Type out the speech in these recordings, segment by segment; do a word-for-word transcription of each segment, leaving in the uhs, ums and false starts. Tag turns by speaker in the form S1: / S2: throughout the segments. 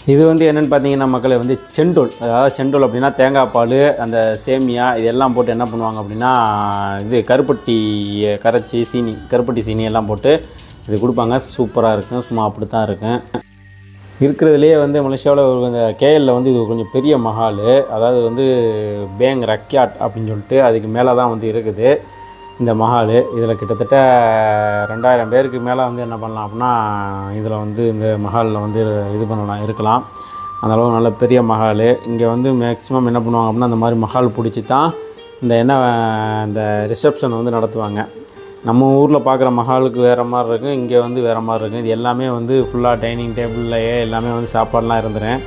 S1: இது வந்து என்னென்னு பார்த்தீங்கன்னா மக்களே வந்து செண்டோல். அதாவது செண்டோல் அப்படின்னா தேங்காய் பால், அந்த சேமியா இதெல்லாம் போட்டு என்ன பண்ணுவாங்க அப்படின்னா இது கருப்பட்டி கரைச்சி சீனி கருப்பட்டி சீனி எல்லாம் போட்டு இது கொடுப்பாங்க. சூப்பராக இருக்கும். சும்மா அப்படி தான் இருக்கும். இருக்கிறதுலே வந்து மலேசியாவில் இந்த கேஎல்ல வந்து இது கொஞ்சம் பெரிய மஹால். அதாவது வந்து பேங் ரக்யாட் அப்படின்னு சொல்லிட்டு அதுக்கு மேலே தான் வந்து இருக்குது இந்த மஹால். இதில் கிட்டத்தட்ட ரெண்டாயிரம் பேருக்கு மேலே வந்து என்ன பண்ணலாம் அப்படின்னா இதில் வந்து இந்த மஹாலில் வந்து இது பண்ணலாம் இருக்கலாம். அந்தளவு நல்ல பெரிய மஹால். இங்கே வந்து மேக்ஸிமம் என்ன பண்ணுவாங்க அப்படின்னா அந்த மாதிரி மஹால் பிடிச்சி தான் இந்த என்ன இந்த ரிசப்ஷன் வந்து நடத்துவாங்க. நம்ம ஊரில் பார்க்குற மஹாலுக்கு வேறு மாதிரி இருக்கும், இங்கே வந்து வேறு மாதிரி இருக்கும். இது எல்லாமே வந்து ஃபுல்லாக டைனிங் டேபிள்லையே எல்லாமே வந்து சாப்பாடெலாம் இருந்துறேன்.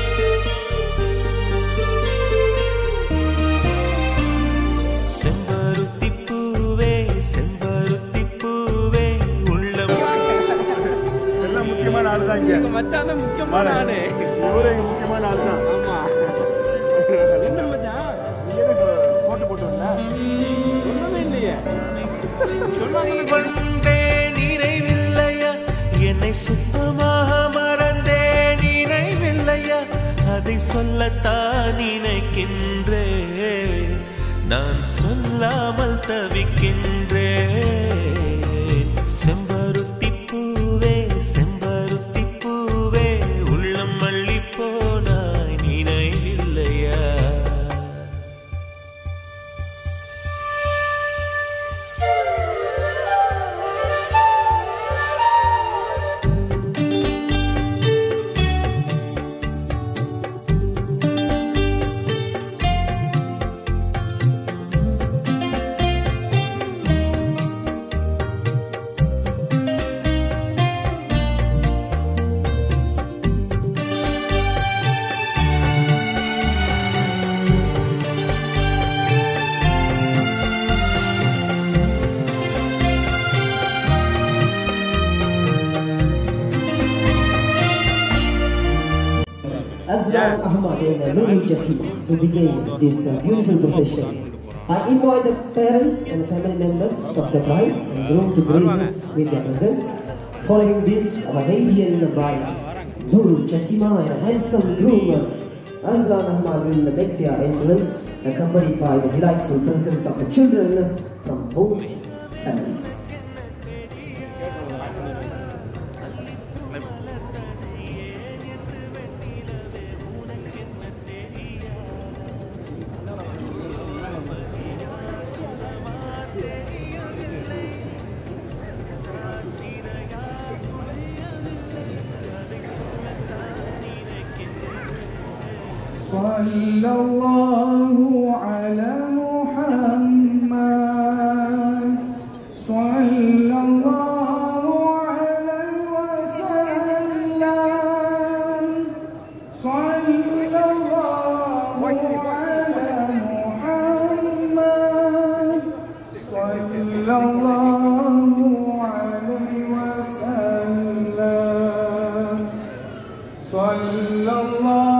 S2: மச்சான் முக்கியமான ஆளு. இவரே முக்கியமான ஆள் தான். ஆமா. என்ன மச்சான்? போட்டு போட்டு வந்தா? ஒண்ணுமே இல்லையே. சொன்னாங்க வந்தே நினைவில்லையா என்னை சுத்தமாக மறந்தே நினைவில்லையா அதை சொல்லத்தான் நினைக்கின்றேன் நான் சொல்லாமல் தவிக்கின்றேன். செம்பருத்தி பூவே செம்பருத்தி
S3: Azlan Ahmad and Nurul Jasima to begin this uh, beautiful procession. I invite the parents and family members of the bride and groom to grace us with their presence. Following this, our radiant bride, Nurul Jasima and handsome groom Azlan Ahmad will make their entrance, accompanied by the delightful presence of the children from both families.
S4: Sallallahu ala Muhammad Sallallahu alaihi wasallam Sallallahu ala Muhammad Sallallahu alaihi wasallam Sallallahu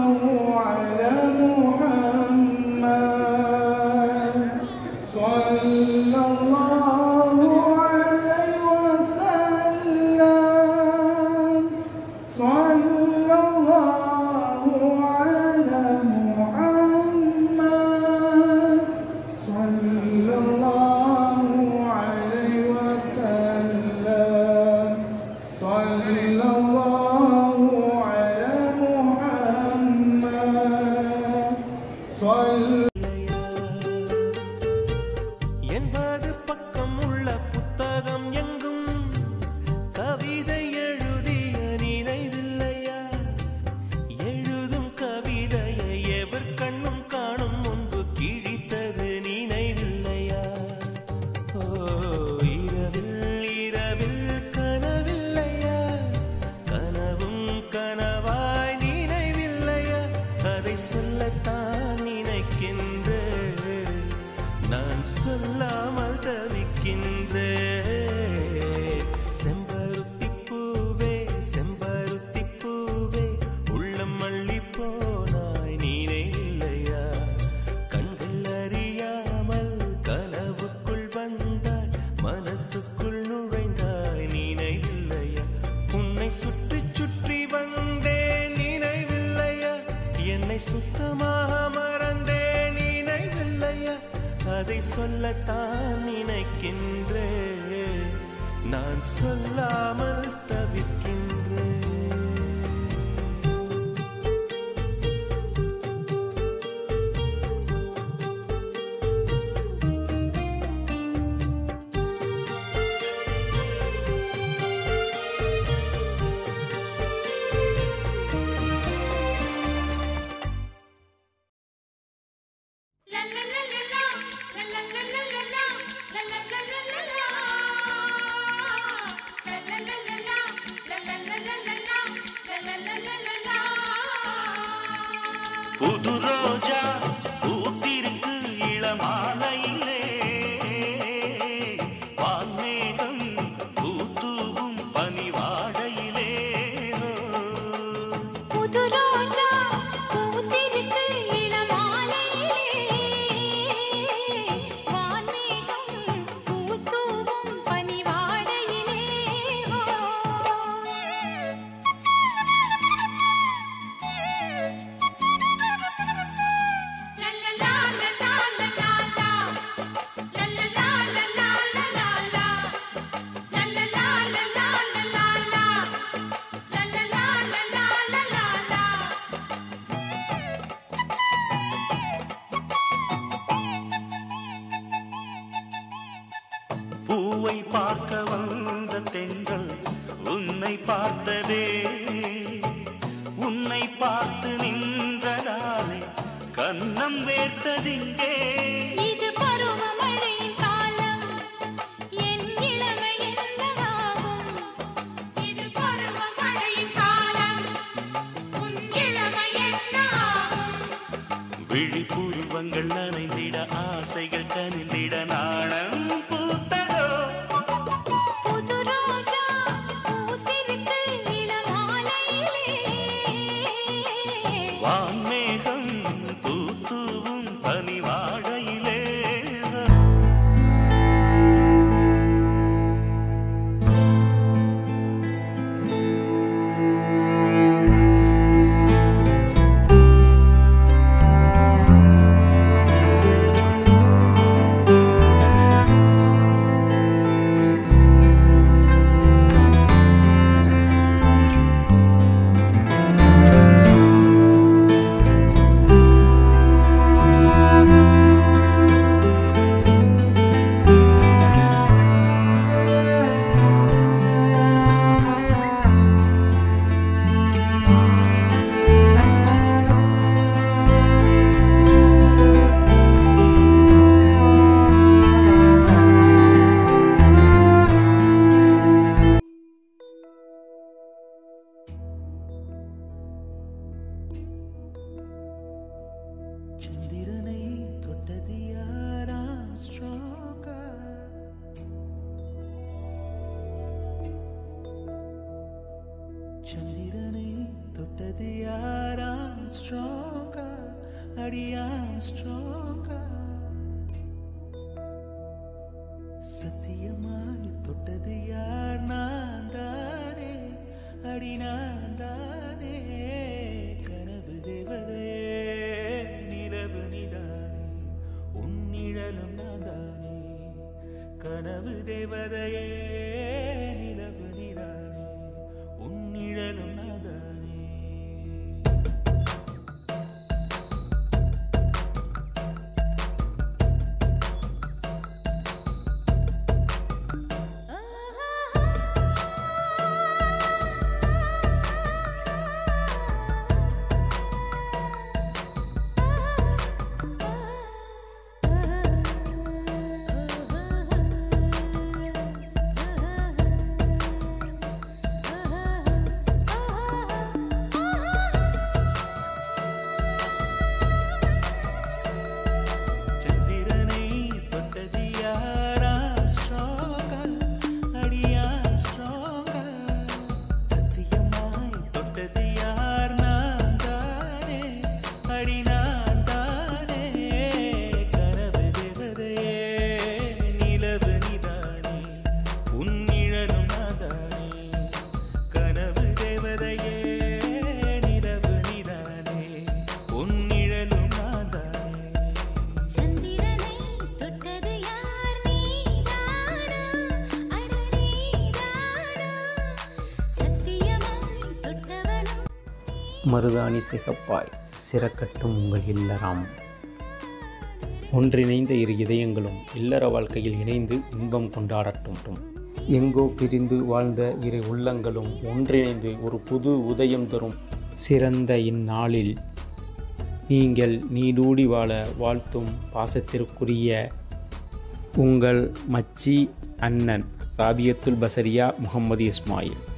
S5: என்பது பக்கம் உள்ள புத்தகம் எங்கும் கவிதை எழுதிய நினைவில்லையா எழுதும் கவிதையை எவர் கண்ணும் காணும் முன்பு கிழித்தது நினைவில்லையா ஓ இரவில் இரவில் கனவில்லையா கனவும் கனவாய் நினைவில்லையா அதை சொல்லத்தான் நினைக்கின்றேன் நான் சொல்லாமல் தவிக்கின்றேன். செம்பருத்தி பூவே செம்பருத்தி பூவே உள்ளம் அள்ளி போனாய் நினைவில்லையா கண்கள் அறியாமல் கனவுக்குள் வந்தாய் மனசுக்குள் நுழைந்தாய் நினைவில்லையா உன்னை சுற்றி சுற்றி வந்தேன்
S2: என்னை சுத்தமாக மறந்தேன் நினைவில்லையா அதை சொல்லத்தான் நினைக்கின்றேன் நான் சொல்லாமல் தவிர்க்கின்றேன்
S5: புது ரோஜா பூத்திருக்கு இளமாலையிலே வான்மேகம் பூத்தூவும் பனிவாடையிலே
S6: புது ரோஜா பூத்திருக்கு இளமாலையிலே வான்மேகம் பூத்தூவும் பனிவாடையிலே
S5: பூவை பார்க்க வந்த தென்றல் உன்னை பார்த்ததே உன்னை பார்த்து நின்றதாலே கன்னம் வேர்த்ததிங்கே
S6: இது பருவமழையின் காலம் என் இளமை என்னவாகும் இது பருவமழையின் காலம் உன் இளமை என்னாகும்
S5: விழிப்புருவங்கள் நனைந்திட ஆசைகள் கனிந்திட நாணம் பூத்ததோ
S6: புது ரோஜா பூத்திருக்கு இளமாலையிலே
S5: வான்மேகம் பூத்தூவும் பனிவாடையிலே சந்திரனை தொட்டது யாராம் ஸ்ட்ராங்கா சந்திரனை தொட்டது யாராம் ஸ்ட்ராங்கா அடியாம் ஸ்ட்ராங்கா சத்தியமாய் தொட்டது யார் நான் தானே அடி நான் தானே கனவு தேவதையே நிலவு நிதானே உன்னிழலும் நான் தானே கனவு தேவதையே நிலவு நிதானே உன்னிழலும் நான் தானே
S6: ஆ
S1: மருதாணி சிகப்பாய் சிறக்கட்டும் உங்கள் இல்லறம். ஒன்றிணைந்த இரு இதயங்களும் இல்லற வாழ்க்கையில் இணைந்து இன்பம் கொண்டாடட்டும். எங்கோ பிரிந்து வாழ்ந்த இரு உள்ளங்களும் ஒன்றிணைந்து ஒரு புது உதயம் தரும் சிறந்த இந்நாளில் நீங்கள் நீடூடி வாழ வாழ்த்தும் பாசத்திற்குரிய உங்கள் மச்சி அண்ணன் ராபியத்துல் பசரியா முகமது இஸ்மாயில்.